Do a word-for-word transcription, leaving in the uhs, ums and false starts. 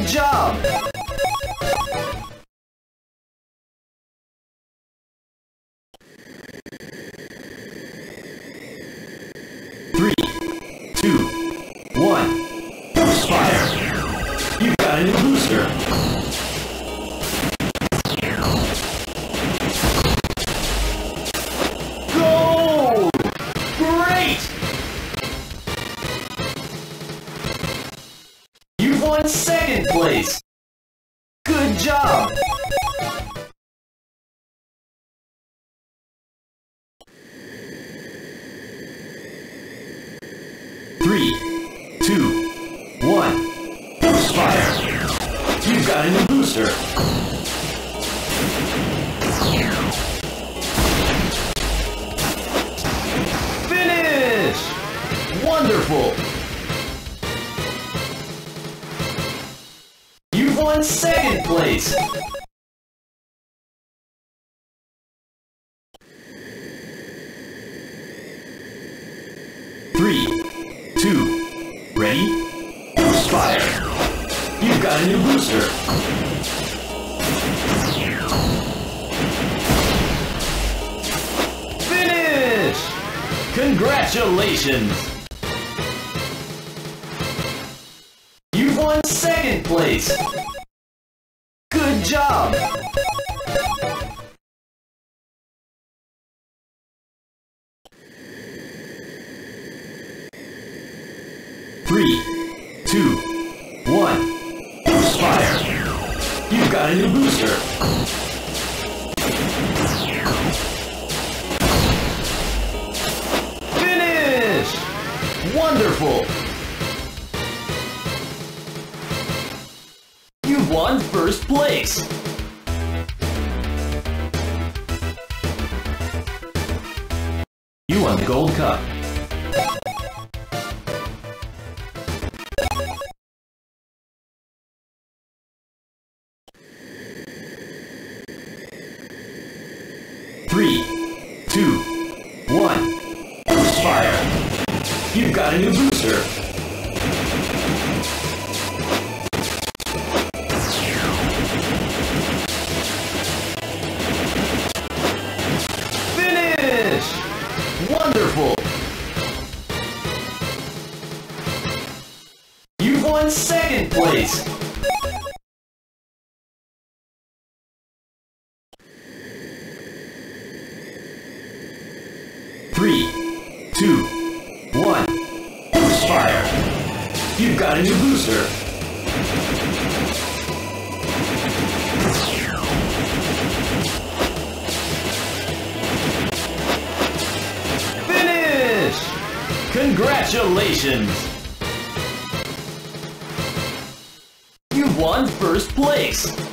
job! Three, two, one, boost fire! You've got a new booster! Go! Great! You've won second place! Good job! Three, two, one, boost fire! You've got a new booster! Finish! Wonderful! You've won second place! Three, two, ready? Boost fire! You've got a new booster! Finish! Congratulations! You've won second place! Good job! Three, two, one, boost fire! You've got a new booster! Finish! Wonderful! You've won first place! You won the gold cup. Three, two, one, boost fire! You've got a new booster! Finish! Wonderful! You've won second place! Three, two, one, boost fire! You've got a new booster! Finish! Congratulations! You've won first place!